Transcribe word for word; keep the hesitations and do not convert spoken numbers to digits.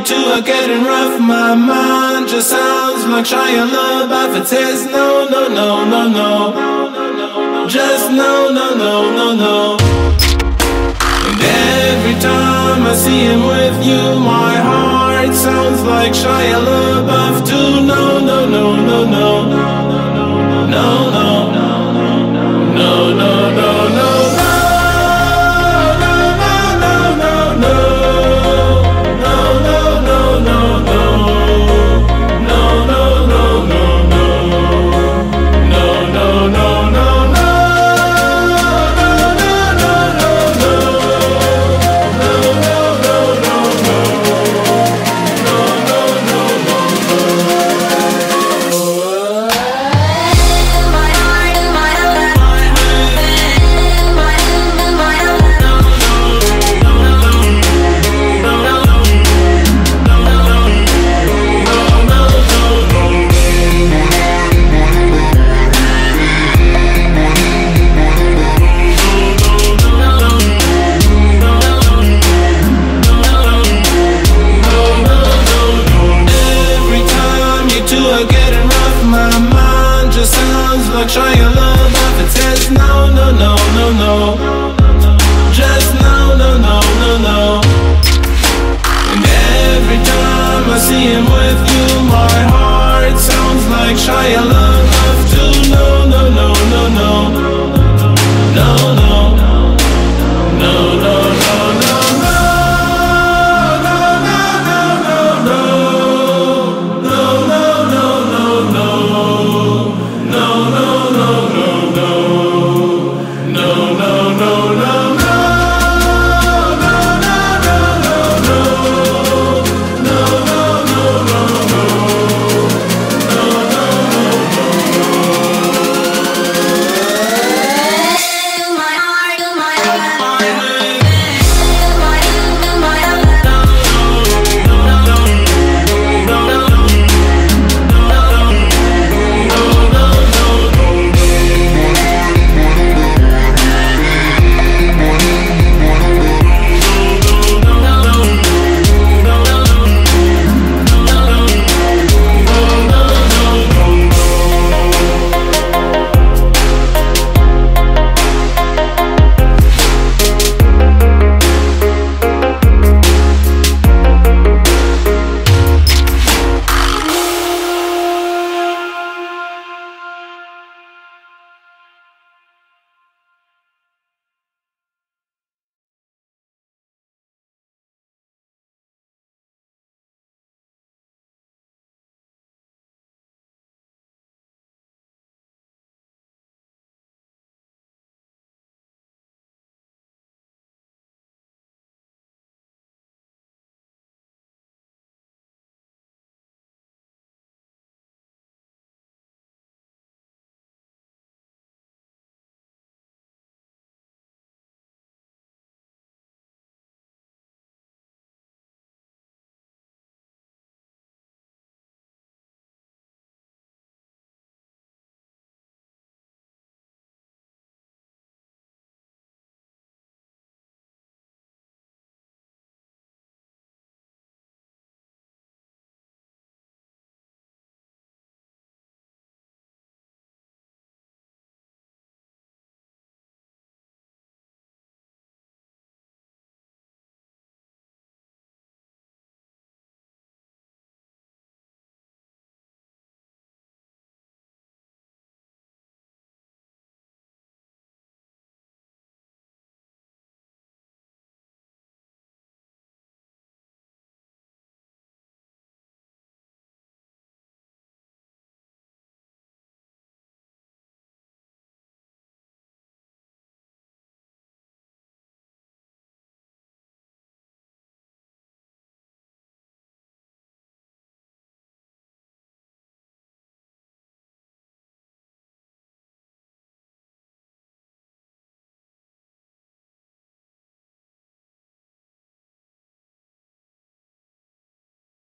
two are getting rough. My mind just sounds like Shia LaBeouf. It says no, no, no, no, no. Just no, no, no, no, no. And every time I see him with you, my heart sounds like Shia LaBeouf too. No, no, no, no, no. No, no, no, no, no, no.